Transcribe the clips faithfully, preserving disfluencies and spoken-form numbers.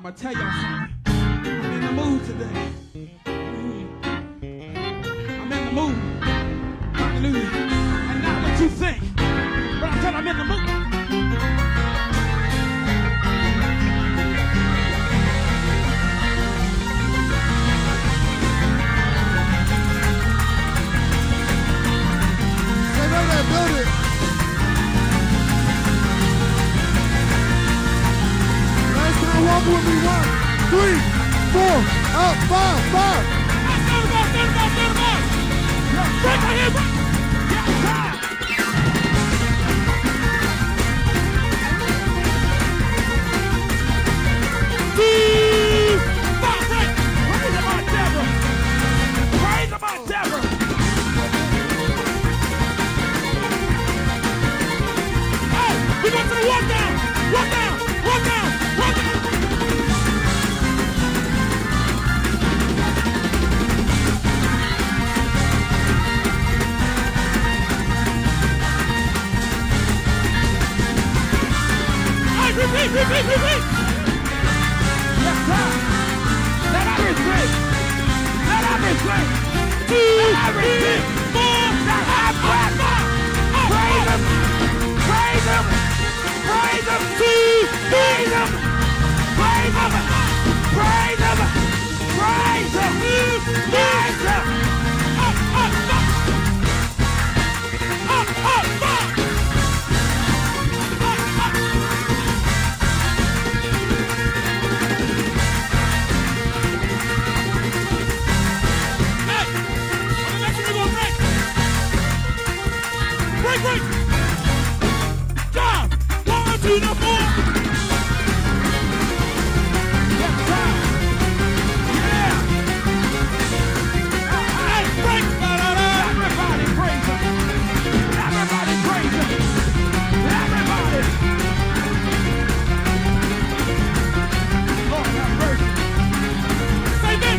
I'm gonna tell y'all something. I'm in the mood today. I'm in the mood. Hallelujah. And not what you think, but I'm telling you, I'm in the mood. Stay right there, build it. Last time, walk with me. One, three, four, up, five, five. Break my hip. Yes, sir. Two, five, break. Praise my devil. Praise my devil. Hey, we go to the walk down. Walk down. Walk down. Walk down. Repeat, repeat, repeat. Yes, sir. Let I repeat. Let I repeat. Let I repeat. More. Let I breath. Praise him. Praise him. Praise him. Praise him. Praise him. Praise him. Praise him. Praise him. Up, up, up. Up, up, up. Break, break! Down! One, two, the four! Yes, sir! Yeah! Hey, break! Everybody praise him! Everybody praise him! Everybody! Lord have mercy! Say this!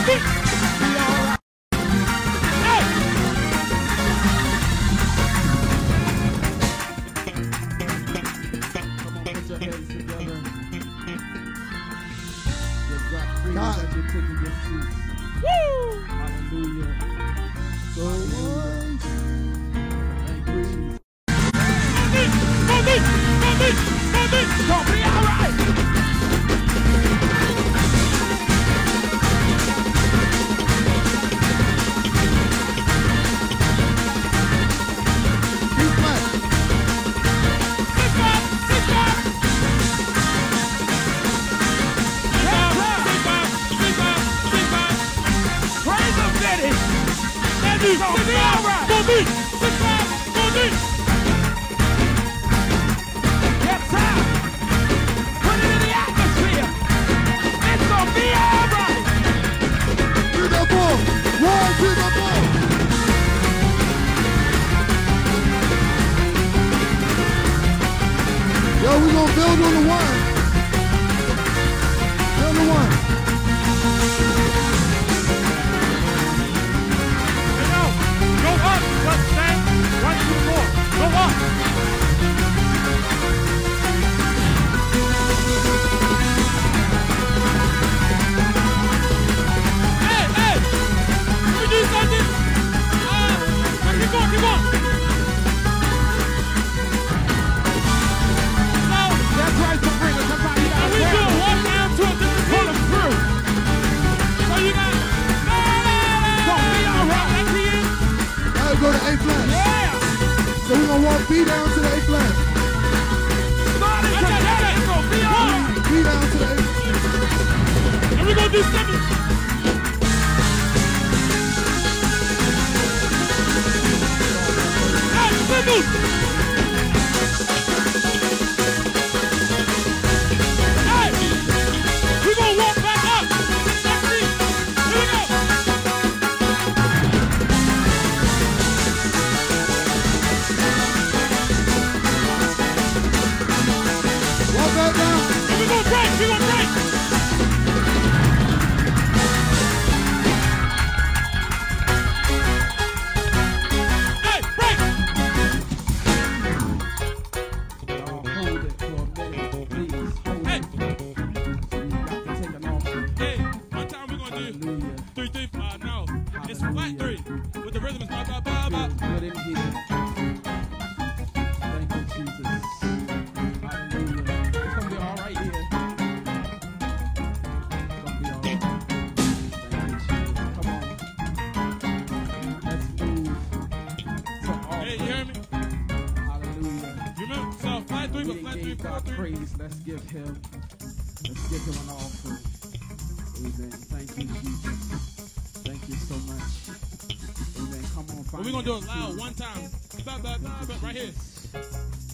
beat. Be all right. Hey. Come on, put your hands together. Just drop three as you're taking your seats. Woo! Hallelujah. So much. Thank you, Jesus. Mommy, mommy, mommy, gonna be all right. It's gonna be all right. For me, six five, for me. Yes, sir. Put it in the atmosphere. It's gonna be all right. To the ball. One to the ball. Yo, we gonna build on the one. Build the one. Go up, let's stand. One, two, four. Go up. Hey, hey. Let me do something. Uh, keep going, keep going. So, that's right, Sabrina. Sometimes you gotta we do it one down to a different pull them through. So you got. Don't be all right. That's the end. Now we go to A flat. Yeah. So we're gonna walk B down to the A flat. Starting today, it's gonna be all right. B down to the A flat. And we're gonna do seven. Hey, seven. Hey, we're gonna walk back up. Here we go. Walk back down. And we're gonna break, we're gonna break. Hey, break. Y'all hold it for a minute, please. Hold Hey. it. We got to take an offering. Hey, one time we're gonna do Hallelujah. three, three, five. No, it's flat three with the rhythm. It's ba ba ba ba. Feels good in here. Thank you, Jesus. Hallelujah. It's gonna be all right here. It's gonna be all right. Thank you, Jesus. Come on. Let's move to offering. Hey, you hear me? Hallelujah. You remember? So flat three, We but didn't flat three, give four, God three. praise. Let's give him. Let's give him an offering. Amen. Thank you, Jesus. Thank you so much. Amen. Come on, But we're gonna do it loud one time. Ba ba ba ba. Right here.